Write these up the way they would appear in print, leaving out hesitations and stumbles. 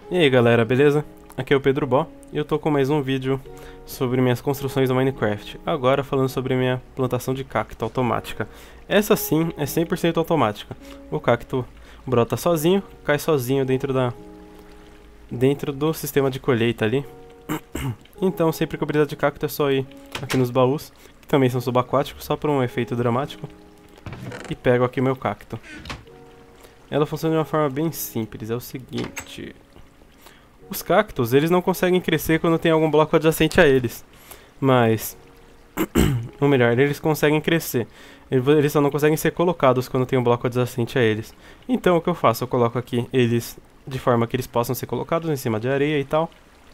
E aí galera, beleza? Aqui é o Pedro Bó e eu tô com mais um vídeo sobre minhas construções no Minecraft. Agora falando sobre minha plantação de cacto automática. Essa sim é 100% automática. O cacto brota sozinho, cai sozinho dentro do sistema de colheita ali. Então sempre que eu precisar de cacto é só ir aqui nos baús, que também são subaquáticos, só por um efeito dramático. E pego aqui meu cacto. Ela funciona de uma forma bem simples, é o seguinte... Os cactos, eles não conseguem crescer quando tem algum bloco adjacente a eles. Mas... ou melhor, eles conseguem crescer. Eles só não conseguem ser colocados quando tem um bloco adjacente a eles. Então o que eu faço? Eu coloco aqui eles de forma que eles possam ser colocados em cima de areia e tal.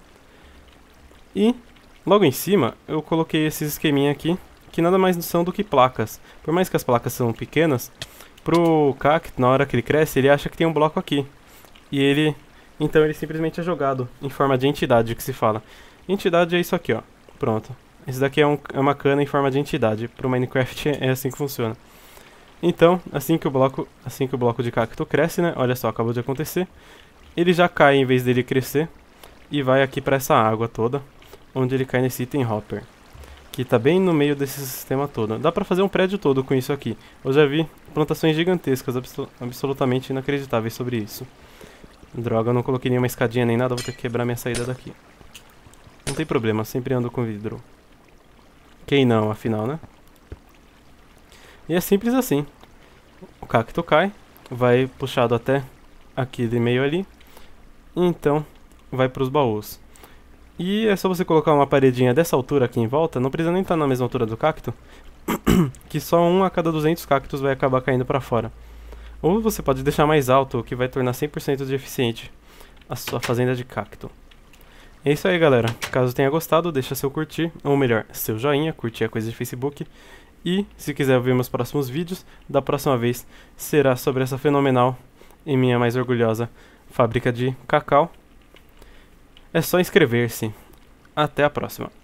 E logo em cima eu coloquei esses esqueminha aqui, que nada mais são do que placas. Por mais que as placas são pequenas, pro cacto, na hora que ele cresce, ele acha que tem um bloco aqui. E ele... Então ele simplesmente é jogado em forma de entidade, que se fala. Entidade é isso aqui, ó. Pronto. Esse daqui é uma cana em forma de entidade. Pro Minecraft é assim que funciona. Então, assim que o bloco de cacto cresce, né? Olha só, acabou de acontecer. Ele já cai em vez dele crescer. E vai aqui pra essa água toda. Onde ele cai nesse item hopper. Que tá bem no meio desse sistema todo. Dá pra fazer um prédio todo com isso aqui. Eu já vi plantações gigantescas, absolutamente inacreditáveis sobre isso. Droga, eu não coloquei nenhuma escadinha nem nada, vou ter que quebrar minha saída daqui. Não tem problema, sempre ando com vidro. Quem não, afinal, né? E é simples assim. O cacto cai, vai puxado até aquele meio ali. E então, vai pros baús. E é só você colocar uma paredinha dessa altura aqui em volta, não precisa nem estar na mesma altura do cacto. Que só um a cada 200 cactos vai acabar caindo pra fora. Ou você pode deixar mais alto, o que vai tornar 100% de eficiente a sua fazenda de cacto. É isso aí, galera. Caso tenha gostado, deixa seu curtir, ou melhor, seu joinha, curtir a coisa de Facebook. E, se quiser ver meus próximos vídeos, da próxima vez será sobre essa fenomenal e minha mais orgulhosa fábrica de cacau. É só inscrever-se. Até a próxima.